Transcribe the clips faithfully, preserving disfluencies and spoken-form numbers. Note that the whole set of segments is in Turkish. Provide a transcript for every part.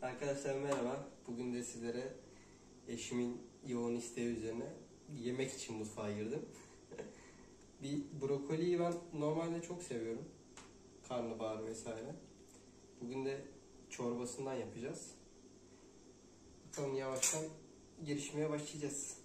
Arkadaşlar merhaba. Bugün de sizlere eşimin yoğun isteği üzerine yemek için mutfağa girdim. Bir brokoliyi ben normalde çok seviyorum. Karnabahar vesaire. Bugün de çorbasından yapacağız. Bakalım yavaştan girişmeye başlayacağız.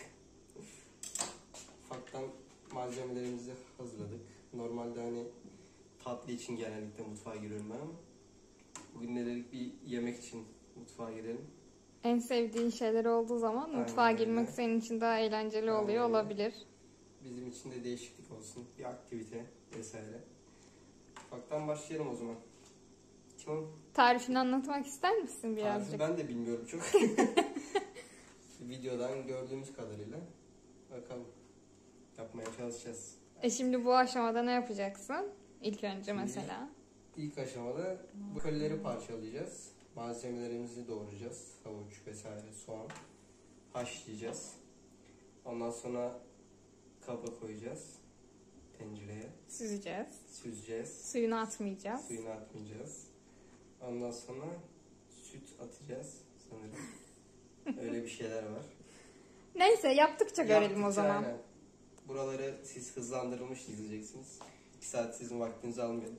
Ufaktan malzemelerimizi hazırladık. Normalde hani tatlı için genellikle mutfağa giriyorum ben ama bugün de dedik bir yemek için mutfağa girelim. En sevdiğin şeyler olduğu zaman Aynen mutfağa öyle. girmek senin için daha eğlenceli Aynen oluyor öyle. olabilir. Bizim için de değişiklik olsun, bir aktivite vesaire. Ufaktan başlayalım o zaman. Kim? Tarifini anlatmak ister misin Tarifi birazcık? ben de bilmiyorum çok. Videodan gördüğümüz kadarıyla bakalım, yapmaya çalışacağız. E şimdi bu aşamada ne yapacaksın? İlk önce mesela. İlk aşamada brokolileri parçalayacağız. Malzemelerimizi doğrayacağız. Havuç vesaire, soğan. Haşlayacağız. Ondan sonra kaba koyacağız. Tencereye. Süzeceğiz. Süzeceğiz. Suyunu atmayacağız. Suyunu atmayacağız. Ondan sonra süt atacağız sanırım. Öyle bir şeyler var. Neyse yaptıkça görelim Yaptıkça o zaman. aynen. Buraları siz hızlandırılmış izleyeceksiniz. İki saat sizin vaktinizi almayalım.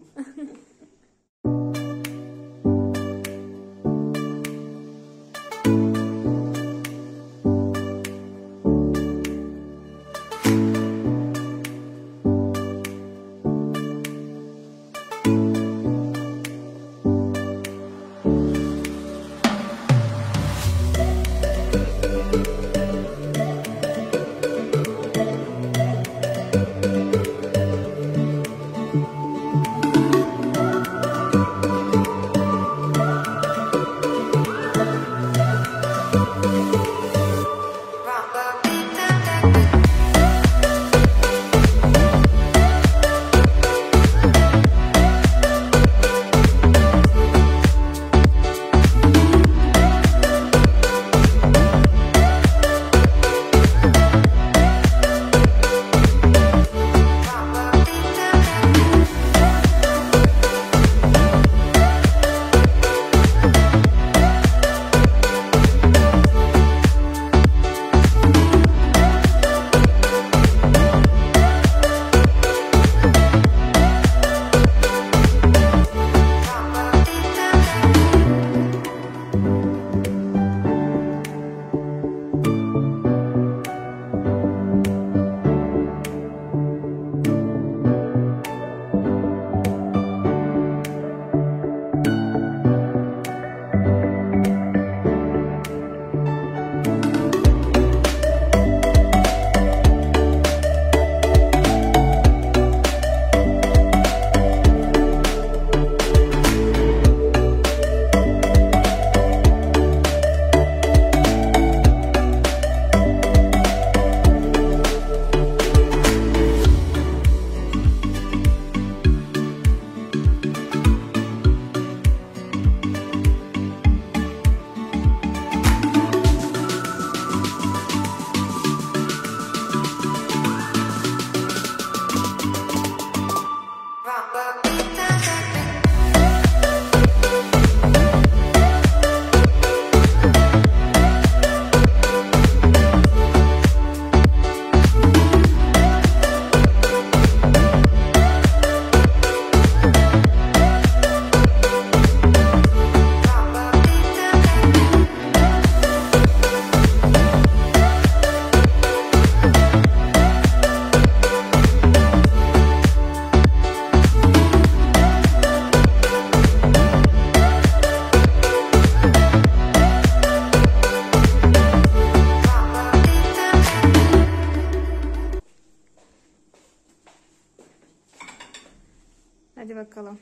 Hadi bakalım.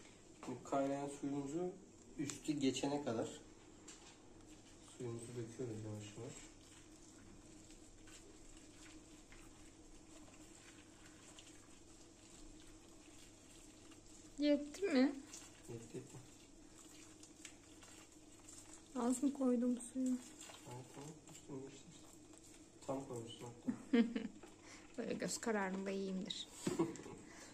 Bu kaynayan suyumuzu üstü geçene kadar suyumuzu döküyoruz yavaş yavaş. Yetti mi? Yetti yetti. Az mı koydum suyu? Tamam tamam. Üstünü geçti işte. Tam koymuşsun hatta. Böyle göz kararında iyiyimdir.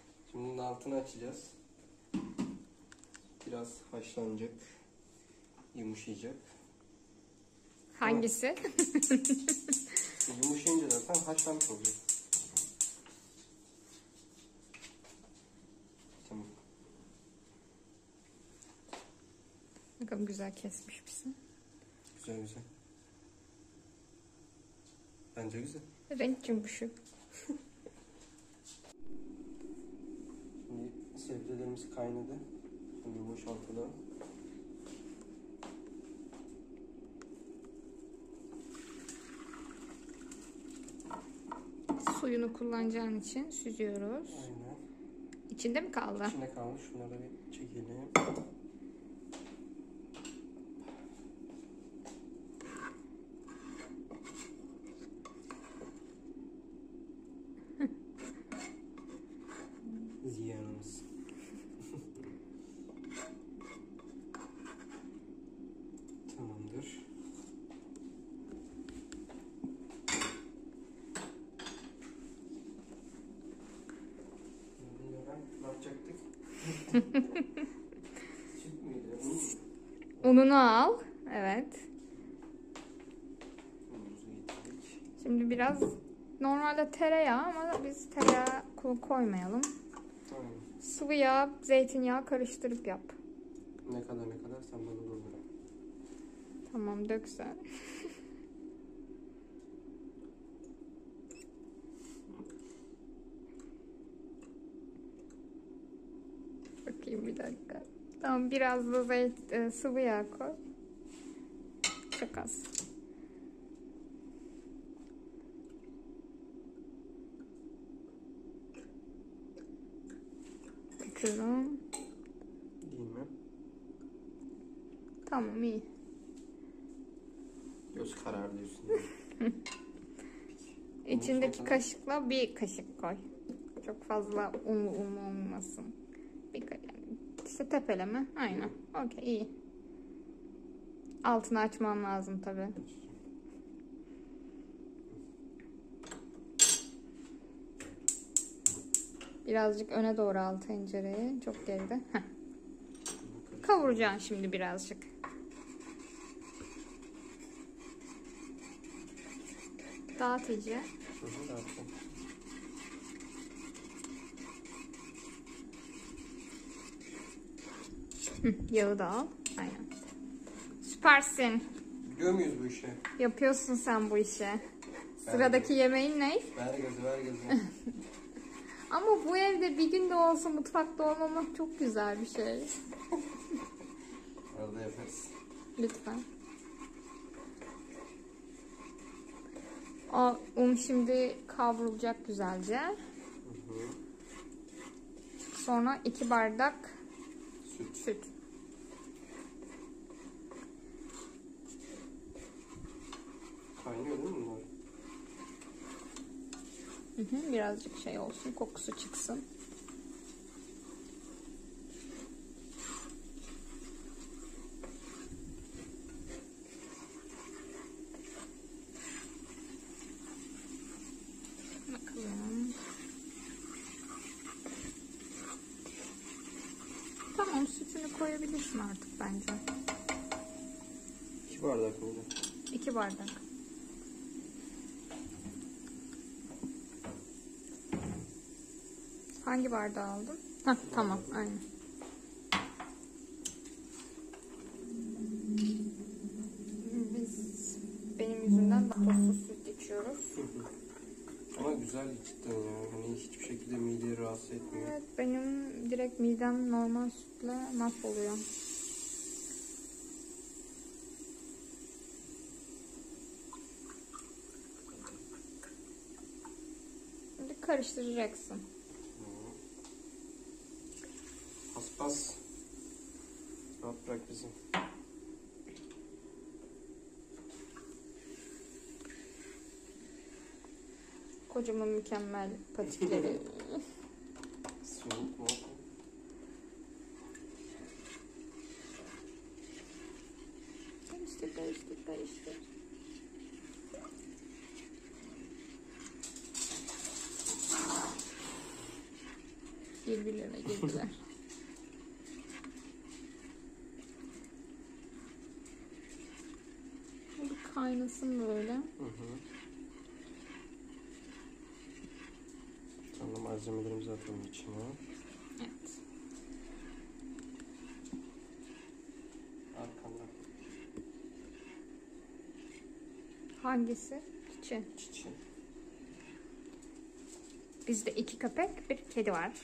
Şimdi altını açacağız. Biraz haşlanacak. yumuşayacak. Hangisi? Yumuşayınca zaten haşlanmış olacak. Tamam. Ne kadar güzel kesmişmişsin. Güzel güzel. Bence güzel. Renk cümbüşü. Şimdi sebzelerimiz kaynadı. Şimdi boşaltalım. Suyunu kullanacağın için süzüyoruz. Aynen. İçinde mi kaldı? İçinde kaldı. Şunları bir çekelim. Ziyanımız. Tamamdır. Ne yapacaktık? Süt müydü? Un mu? Ununu al. Evet. Unumuzu getirdik. Şimdi biraz normalde tereyağı ama biz tereyağı ko- koymayalım. Tamam. Sıvı yağ, zeytinyağı karıştırıp yap. Ne kadar ne kadar sen bana dur. Tamam, dök sen. Bakayım bir dakika. Tamam, biraz da zeyt, e, sıvı yağ koy. Çok az. Bakıyorum. Değil mi? Tamam, iyi. Göz kararı diyorsun. İçindeki kaşıkla bir kaşık koy. Çok fazla unlu unlu olmasın. Bir ka- yani işte tepeleme. Aynen. Okey, iyi. Altını açman lazım tabii. Birazcık öne doğru al tencereyi. Çok geride. Heh. Kavuracaksın şimdi birazcık. Dağıt iyice. Hı hı, dağıttım. Hı, yağı da al. Aynen. Süpersin. Biliyor muyuz bu işi? Yapıyorsun sen bu işi. Sıradaki yemeğin ne? Ver gözü ver gözü. Ama bu evde bir gün de olsa mutfakta olmamak çok güzel bir şey. Arada yaparız. Lütfen. O un şimdi kavrulacak güzelce. Hı hı. Sonra iki bardak Süt. süt. Kaynıyor değil mi bunlar? Hı hı, birazcık şey olsun, kokusu çıksın. Bakalım. Tamam, sütünü koyabilirsin artık bence. İki bardak mıydı? İki bardak. Hangi bardağı aldın? Heh, tamam, aynen. Biz benim yüzümden daha tozsuz süt içiyoruz. Ama güzel cidden ya. Hani hiçbir şekilde mideyi rahatsız etmiyor. Evet, benim direkt midem normal sütle mahvoluyor. Şimdi karıştıracaksın. Paspas. Rahat bırak bizi. Kocaman mükemmel patikleri. Soğuk mu? Karıştır, karıştır, karıştır. Birbirlerine girdiler. kaynasın böyle. Hı hı. Sonra malzemelerimizi atalım içine. Evet. Arkamda Hangisi? Çiçi. çiçi. Bizde iki köpek, bir kedi var.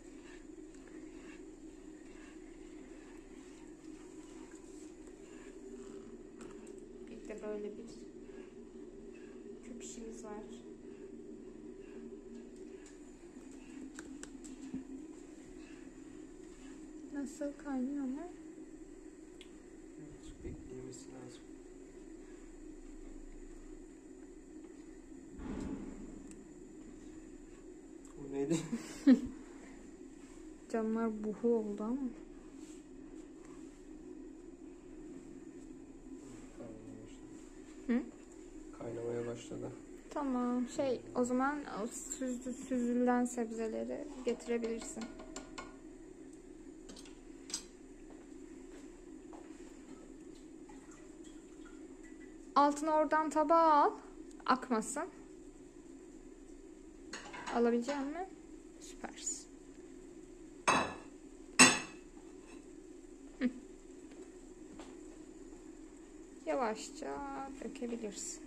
Bir de böyle bir köpüşümüz var. Nasıl kaynıyor mu? Birazcık bekleyemesi lazım. Bu neydi? Camlar buhu oldu ama. Hı? Kaynamaya başladı. Tamam. Şey, o zaman o süzü, süzülen sebzeleri getirebilirsin. Altını oradan tabağa al. Akmasın. Alabilecek misin? Süpersin. Hı. Yavaşça dökebilirsin.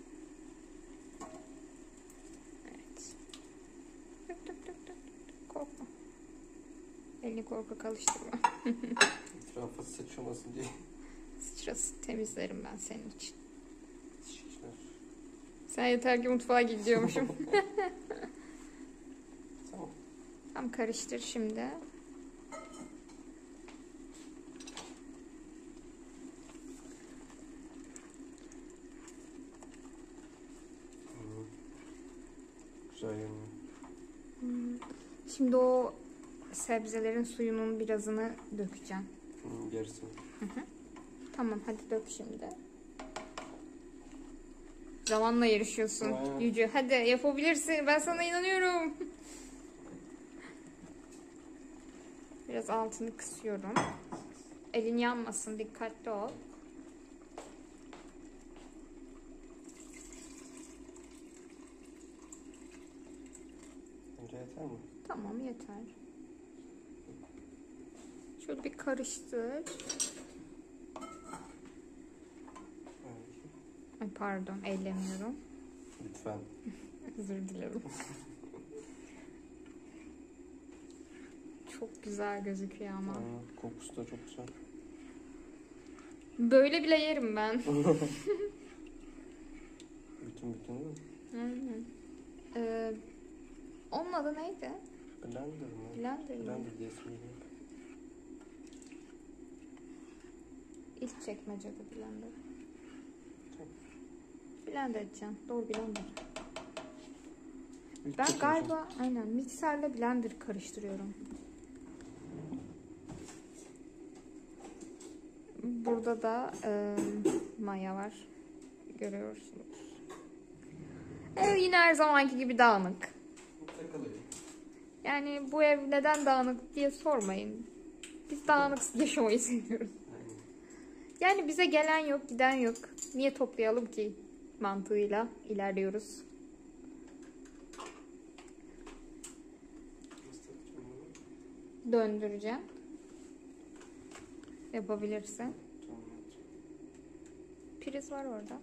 Evet. Dök dök dök dök. Korkma. Elini korkak alıştırma. Etrafa sıçramasın diye. Sıçrasın. Temizlerim ben senin için. Teşekkürler. Sen yeter ki mutfağa gidiyormuşum. Tamam. Tam karıştır şimdi. Hı. Güzel yanıyor. Hmm. Şimdi o sebzelerin suyunun birazını dökeceğim. Hı, yarısını. Hı hı. Tamam, hadi dök şimdi. Zamanla yarışıyorsun Aynen. Yüce. Hadi yapabilirsin. Ben sana inanıyorum. Biraz altını kısıyorum. Elin yanmasın. Dikkatli ol. Bence yeter mi? Tamam, yeter. Şöyle bir karıştır. Evet. Ay pardon, ellemiyorum. Lütfen. Özür dilerim. Çok güzel gözüküyor ama. Aynen. Kokusu da çok güzel. Böyle bile yerim ben. Bütün bütün değil mi? Aynen. Ee, onun adı neydi? Blender mı? Blender mı? Blender diye ismi geliyor. İlk çekmecede blender. Blender edeceğim. Doğru, blender. İlk Ben çekmece. galiba aynen mikserle blender karıştırıyorum. Burada da e, maya var. Görüyorsunuz. Ev yine her zamanki gibi dağınık. Takılıyor. Yani bu ev neden dağınık diye sormayın. Biz dağınık yaşamayı seviyoruz. Aynen. Yani bize gelen yok, giden yok. Niye toplayalım ki mantığıyla ilerliyoruz. Nasıl takacağım bunu? Döndüreceğim. Yapabilirsin. Tamam. Priz var orada.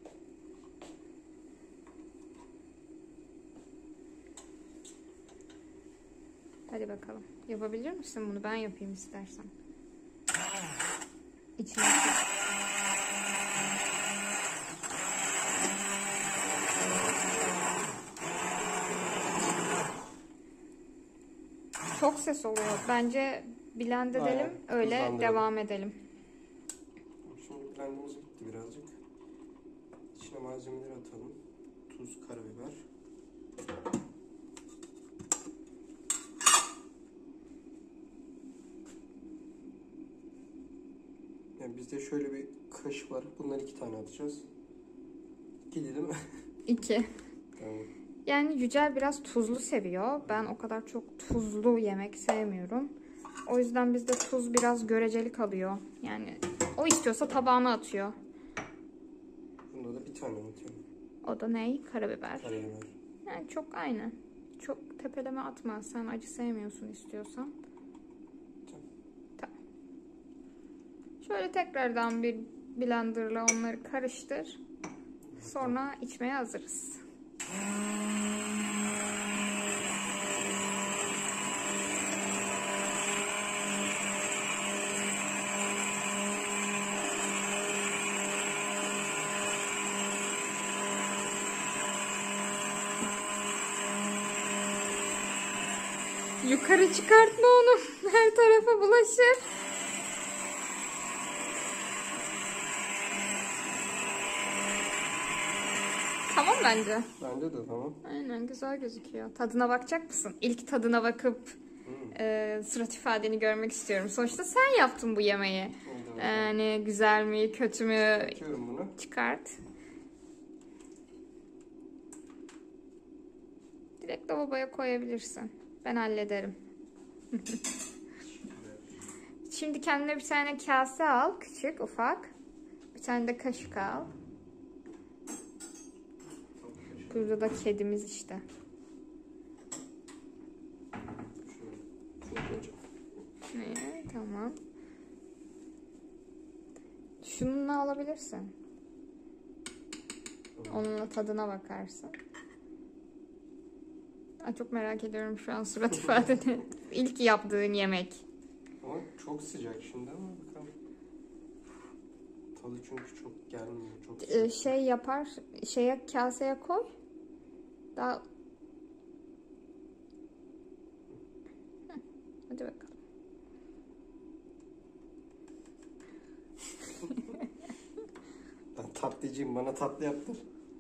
Hadi bakalım. Yapabilir misin bunu? Ben yapayım istersen. İçine çok ses oluyor. Bence blend edelim. Aynen, Öyle hızlandıralım. devam edelim. Şimdi blendimiz bitti birazcık. İçine malzemeleri atalım. Tuz, karabiber. Yani bizde şöyle bir kaşık var. Bunları iki tane atacağız. İki değil mi? İki. Tamam. Yani Yücel biraz tuzlu seviyor. Ben o kadar çok tuzlu yemek sevmiyorum. O yüzden bizde tuz biraz göreceli kalıyor. Yani o istiyorsa tabağına atıyor. Bunu Burada bir tane atıyorum. O da ney? Karabiber. Karabiber. Yani çok aynı. Çok tepeleme atma. Sen acı sevmiyorsun istiyorsan. Tamam. Tamam. Şöyle tekrardan bir blenderla onları karıştır. Sonra içmeye hazırız. Yukarı çıkartma onu. Her tarafa bulaşır. Tamam bence. Bence de tamam. Aynen, güzel gözüküyor. Tadına bakacak mısın? İlk tadına bakıp Hmm. e, surat ifadeni görmek istiyorum. Sonuçta sen yaptın bu yemeği. Yani güzel mi, kötü mü? Açıyorum bunu. Çıkart. Direkt lavaboya koyabilirsin. Ben hallederim. Şimdi kendine bir tane kase al. Küçük, ufak. Bir tane de kaşık al. Burada da kedimiz işte. Ne? Tamam. Şununla alabilirsin. Onunla tadına bakarsın. Ay, çok merak ediyorum şu an surat ifadeni. İlk yaptığın yemek. Ama çok sıcak şimdi ama bakalım. Tadı çünkü çok gelmiyor. Çok sıcak. Ee, şey yapar, şeye kaseye koy. Daha... Hı, hadi bakalım. Ben tatlıcıyım, bana tatlı yaptır.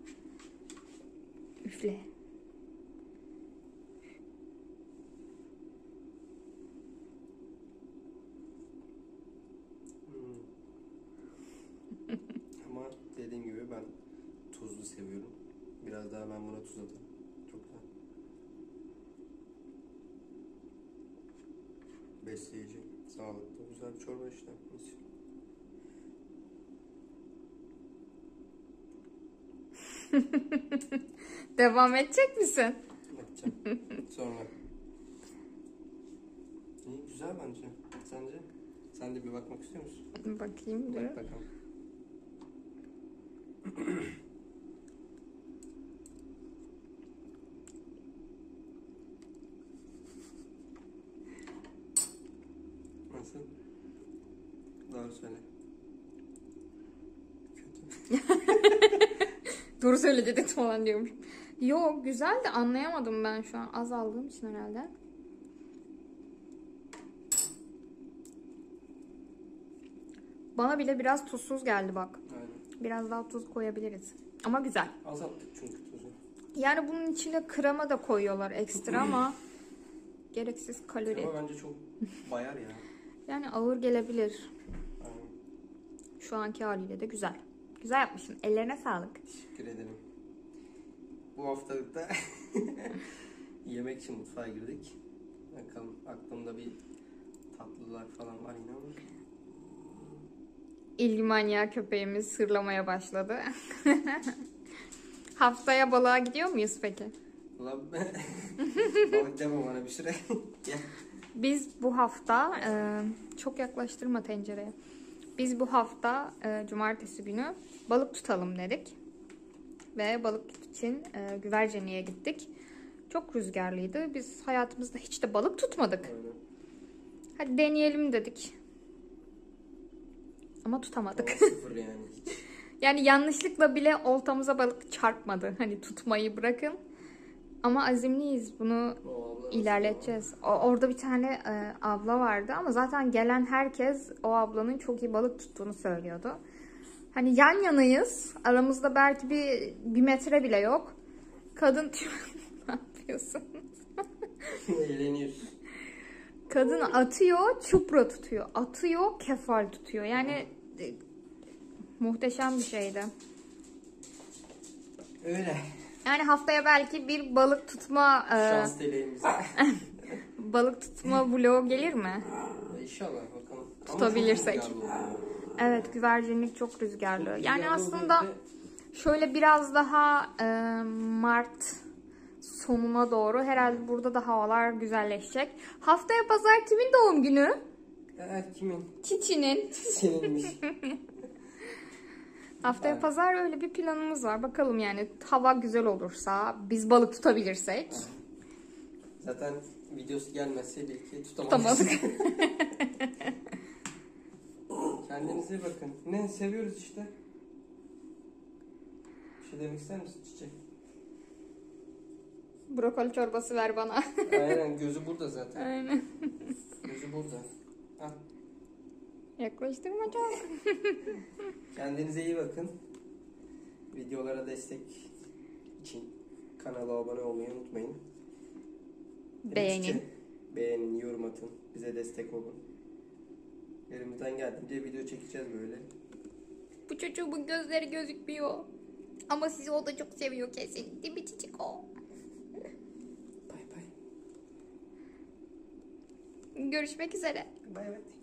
Üfle. Hmm. Ama dediğim gibi ben tuzlu seviyorum. Biraz daha ben buna tuz atarım. Çok güzel. Besleyici, sağlıklı, güzel bir çorba işte. Mis. Devam edecek misin? Yapacağım. Sonra. İyi, güzel bence. Sence? Sen de bir bakmak istiyor musun? Bakayım dur. Bak bakalım. Nasıl? Doğru söyle. Kötü. Doğru söyle dedik falan diyormuş. Yok, güzel de anlayamadım ben şu an. Az aldığım için herhalde. Bana bile biraz tuzsuz geldi bak. Aynen. Biraz daha tuz koyabiliriz. Ama güzel. Azalttık çünkü tuzu. Yani bunun içine krema da koyuyorlar ekstra ama gereksiz kalori. Ama bence çok bayar ya. Yani ağır gelebilir. Aynen. Şu anki haliyle de güzel. Güzel yapmışsın. Ellerine sağlık. Teşekkür ederim. Bu haftalıkta yemek için mutfağa girdik. Bakalım, aklımda bir tatlılar falan var yine ama. İlgi manyağı köpeğimiz sırlamaya başladı. Haftaya balığa gidiyor muyuz peki? Ulan balık deme bana bir süre. Biz bu hafta e, çok yaklaştırma tencereye. Biz bu hafta e, cumartesi günü balık tutalım dedik. Ve balık için e, Güvercini'ye gittik. Çok rüzgarlıydı. Biz hayatımızda hiç de balık tutmadık. Aynen. Hadi deneyelim dedik. Ama tutamadık. Ama sıfır yani. Yani yanlışlıkla bile oltamıza balık çarpmadı. Hani tutmayı bırakın. Ama azimliyiz. Bunu ilerleteceğiz. O, orada bir tane e, abla vardı ama zaten gelen herkes o ablanın çok iyi balık tuttuğunu söylüyordu. Hani yan yanayız. Aramızda belki bir, bir metre bile yok. Kadın ne yapıyorsun? Eğleniyoruz. Kadın atıyor, çupra tutuyor. Atıyor, kefal tutuyor. Yani e, muhteşem bir şeydi. Öyle. Yani haftaya belki bir balık tutma e, Şans dileğimiz. balık tutma vlogu gelir mi? İnşallah bakalım. Tutabilirsek. Ama çok rüzgarlı oluyor. Evet, güvercinlik çok rüzgarlı. Çok Yani rüzgarlı aslında oluyor Şöyle biraz daha e, Mart sonuna doğru herhalde burada da havalar güzelleşecek. Haftaya pazar kimin doğum günü? Eğer kimin? Çiçi'nin. Seninmiş. Haftaya Evet. pazar öyle bir planımız var. Bakalım yani hava güzel olursa, biz balık tutabilirsek. Zaten videosu gelmezse belki tutamadık. Tutamadık. Kendinize bakın. Ne seviyoruz işte. Bir şey demek ister misin Çiçek? Brokoli çorbası ver bana. Aynen, gözü burada zaten. Aynen. Gözü burada. Al. Yaklaştırma çok. Kendinize iyi bakın. Videolara destek için kanala abone olmayı unutmayın. Beğenin. Çiçek, beğenin, yorum atın. Bize destek olun. Elimizden geldiğince video çekeceğiz böyle. Bu çocuğumun gözleri gözükmüyor. Ama sizi o da çok seviyor kesin. Değil mi Çiçik o? Bay bay. Görüşmek üzere. Bay bay.